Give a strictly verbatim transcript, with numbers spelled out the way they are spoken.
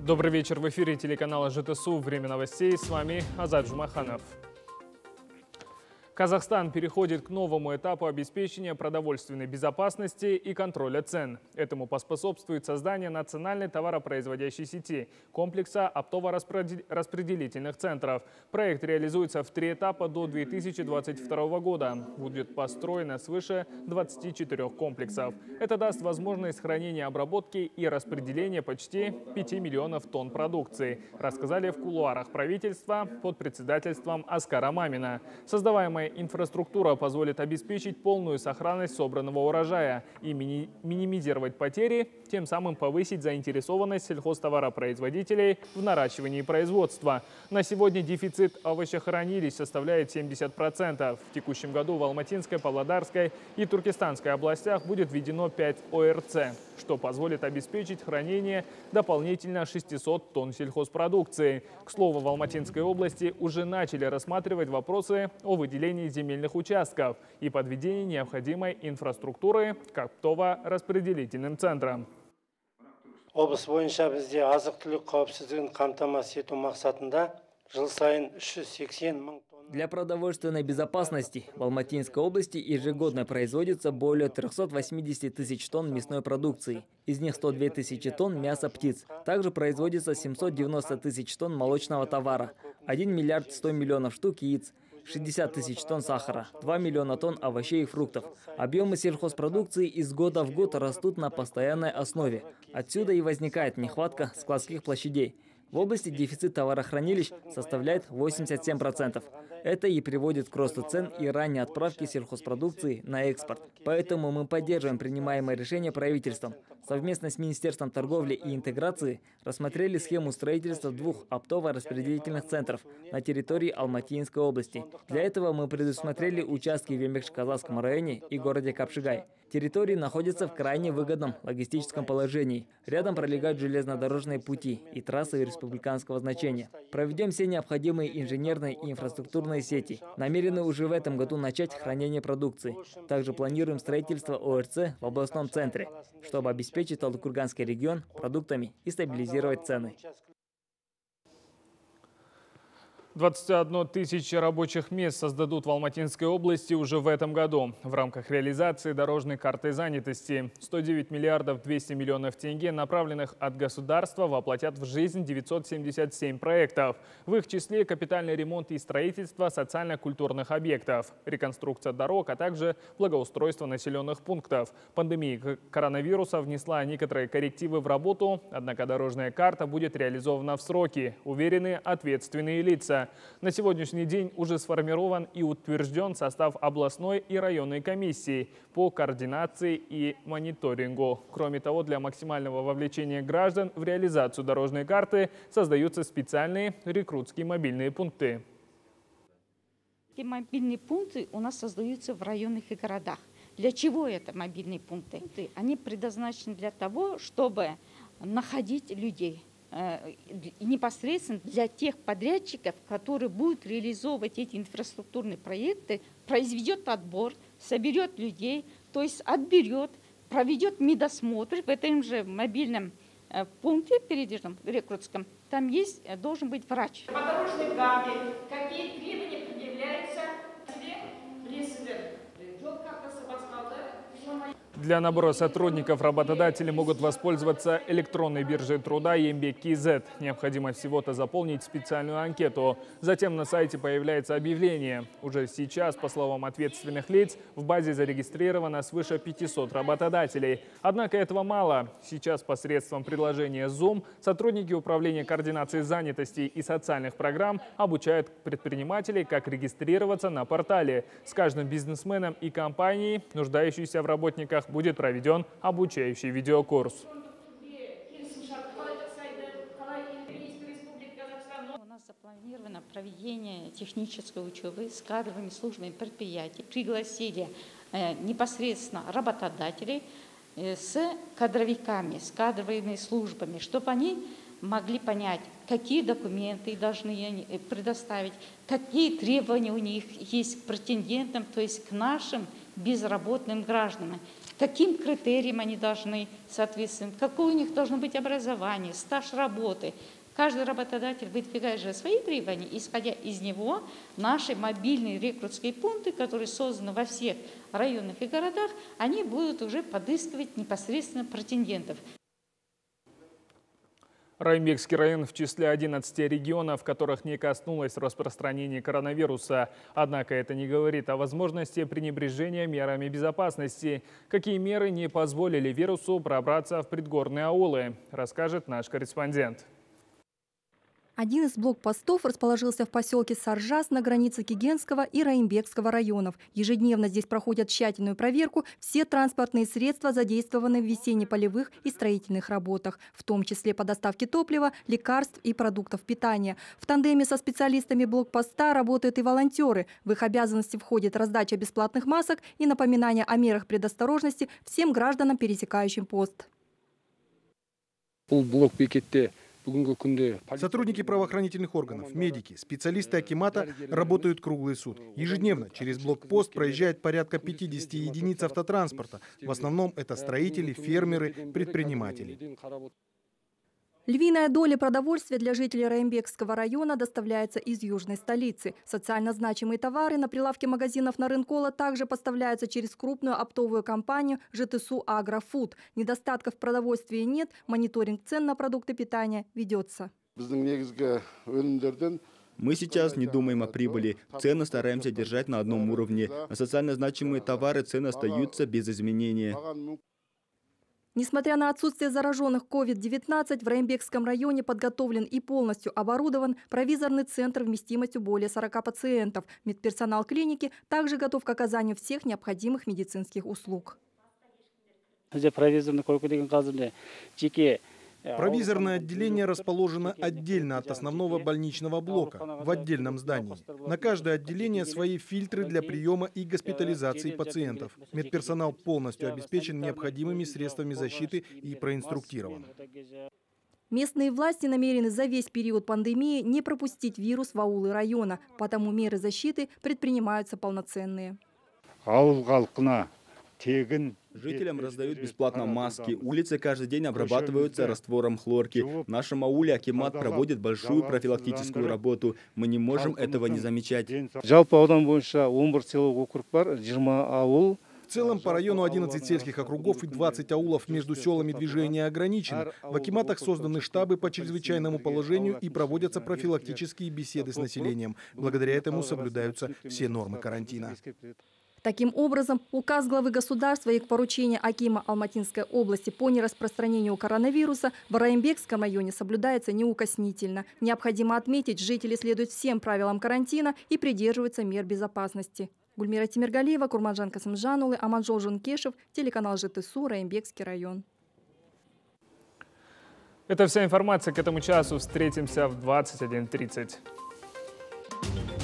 Добрый вечер. В эфире телеканала ЖТСУ. Время новостей. С вами Азат Жумаханов. Казахстан переходит к новому этапу обеспечения продовольственной безопасности и контроля цен. Этому поспособствует создание национальной товаропроизводящей сети, комплекса оптово-распределительных центров. Проект реализуется в три этапа до две тысячи двадцать второго года. Будет построено свыше двадцати четырёх комплексов. Это даст возможность хранения, обработки и распределения почти пяти миллионов тонн продукции, рассказали в кулуарах правительства под председательством Аскара Мамина. Создаваемая инфраструктура позволит обеспечить полную сохранность собранного урожая и мини минимизировать потери, тем самым повысить заинтересованность сельхозтоваропроизводителей в наращивании производства. На сегодня дефицит овощехранилищ составляет семьдесят процентов. В текущем году в Алматинской, Павлодарской и Туркестанской областях будет введено пять О Р Ц, что позволит обеспечить хранение дополнительно шестисот тонн сельхозпродукции. К слову, в Алматинской области уже начали рассматривать вопросы о выделении земельных участков и подведении необходимой инфраструктуры к оптово-распределительным центрам. Облыс бойынша бізде азық-түлік қауіпсіздігін қамтамасыз ету мақсатында жыл сайын үш жүз сексен мың тонна. Для продовольственной безопасности в Алматинской области ежегодно производится более трёхсот восьмидесяти тысяч тонн мясной продукции. Из них сто две тысячи тонн мяса птиц. Также производится семьсот девяносто тысяч тонн молочного товара, один миллиард сто миллионов штук яиц, шестьдесят тысяч тонн сахара, два миллиона тонн овощей и фруктов. Объемы сельхозпродукции из года в год растут на постоянной основе. Отсюда и возникает нехватка складских площадей. В области дефицит товарохранилищ составляет восемьдесят семь процентов. Это и приводит к росту цен и ранней отправке сельхозпродукции на экспорт. Поэтому мы поддерживаем принимаемое решение правительством. Совместно с Министерством торговли и интеграции рассмотрели схему строительства двух оптово-распределительных центров на территории Алматинской области. Для этого мы предусмотрели участки в Ембекши-Казахском районе и городе Капшигай. Территории находятся в крайне выгодном логистическом положении. Рядом пролегают железнодорожные пути и трассы республиканского значения. Проведем все необходимые инженерные и инфраструктурные сети. Намерены уже в этом году начать хранение продукции. Также планируем строительство О Р Ц в областном центре, чтобы обеспечить Талдыкурганский регион продуктами и стабилизировать цены. двадцать одна тысяча рабочих мест создадут в Алматинской области уже в этом году в рамках реализации дорожной карты занятости. сто девять миллиардов двести миллионов тенге, направленных от государства, воплотят в жизнь девятьсот семьдесят семь проектов. В их числе капитальный ремонт и строительство социально-культурных объектов, реконструкция дорог, а также благоустройство населенных пунктов. Пандемия коронавируса внесла некоторые коррективы в работу, однако дорожная карта будет реализована в сроки, уверены ответственные лица. На сегодняшний день уже сформирован и утвержден состав областной и районной комиссии по координации и мониторингу. Кроме того, для максимального вовлечения граждан в реализацию дорожной карты создаются специальные рекрутские мобильные пункты. Эти мобильные пункты у нас создаются в районах и городах. Для чего это мобильные пункты? Они предназначены для того, чтобы находить людей. Непосредственно для тех подрядчиков, которые будут реализовывать эти инфраструктурные проекты, произведет отбор, соберет людей, то есть отберет, проведет медосмотр в этом же мобильном пункте передвижном рекрутском. Там есть, должен быть врач. По дорожной карте какие требования предъявляются Для набора сотрудников работодатели могут воспользоваться электронной биржей труда Ембек.кз. Необходимо всего-то заполнить специальную анкету. Затем на сайте появляется объявление. Уже сейчас, по словам ответственных лиц, в базе зарегистрировано свыше пятисот работодателей. Однако этого мало. Сейчас посредством приложения Zoom сотрудники Управления координации занятости и социальных программ обучают предпринимателей, как регистрироваться на портале. С каждым бизнесменом и компанией, нуждающейся в работниках, будет проведен обучающий видеокурс. У нас запланировано проведение технической учебы с кадровыми службами предприятий. Пригласили э, непосредственно работодателей э, с кадровиками, с кадровыми службами, чтобы они могли понять, какие документы должны предоставить, какие требования у них есть к претендентам, то есть к нашим безработным гражданам. Каким критериям они должны соответствовать, какое у них должно быть образование, стаж работы. Каждый работодатель выдвигает же свои требования, исходя из него наши мобильные рекрутские пункты, которые созданы во всех районах и городах, они будут уже подыскивать непосредственно претендентов. Райымбекский район в числе одиннадцати регионов, в которых не коснулось распространения коронавируса. Однако это не говорит о возможности пренебрежения мерами безопасности. Какие меры не позволили вирусу пробраться в предгорные аулы, расскажет наш корреспондент. Один из блокпостов расположился в поселке Саржас на границе Кигенского и Райымбекского районов. Ежедневно здесь проходят тщательную проверку все транспортные средства, задействованные в весенне-полевых и строительных работах, в том числе по доставке топлива, лекарств и продуктов питания. В тандеме со специалистами блокпоста работают и волонтеры. В их обязанности входит раздача бесплатных масок и напоминание о мерах предосторожности всем гражданам, пересекающим пост. Сотрудники правоохранительных органов, медики, специалисты акимата работают круглые сутки. Ежедневно через блокпост проезжает порядка пятидесяти единиц автотранспорта. В основном это строители, фермеры, предприниматели. Львиная доля продовольствия для жителей Райымбекского района доставляется из южной столицы. Социально значимые товары на прилавке магазинов Нарынкола также поставляются через крупную оптовую компанию ЖТСУ «Агрофуд». Недостатков в продовольствии нет, мониторинг цен на продукты питания ведется. Мы сейчас не думаем о прибыли. Цены стараемся держать на одном уровне. На социально значимые товары цены остаются без изменения. Несмотря на отсутствие зараженных ковид девятнадцать, в Райымбекском районе подготовлен и полностью оборудован провизорный центр вместимостью более сорока пациентов. Медперсонал клиники также готов к оказанию всех необходимых медицинских услуг. Провизорное отделение расположено отдельно от основного больничного блока, в отдельном здании. На каждое отделение свои фильтры для приема и госпитализации пациентов. Медперсонал полностью обеспечен необходимыми средствами защиты и проинструктирован. Местные власти намерены за весь период пандемии не пропустить вирус в аулы района, потому меры защиты предпринимаются полноценные. Жителям раздают бесплатно маски. Улицы каждый день обрабатываются раствором хлорки. В нашем ауле акимат проводит большую профилактическую работу. Мы не можем этого не замечать. В целом по району одиннадцать сельских округов и двадцать аулов между селами движение ограничено. В акиматах созданы штабы по чрезвычайному положению и проводятся профилактические беседы с населением. Благодаря этому соблюдаются все нормы карантина. Таким образом, указ главы государства и поручение акима Алматинской области по нераспространению коронавируса в Райымбекском районе соблюдается неукоснительно. Необходимо отметить, жители следуют всем правилам карантина и придерживаются мер безопасности. Гульмира Тимиргалиева, Курманжан Касымжанулы, Аманжол Жункешев, телеканал ЖТСУ, Райымбекский район. Это вся информация к этому часу. Встретимся в двадцать один тридцать.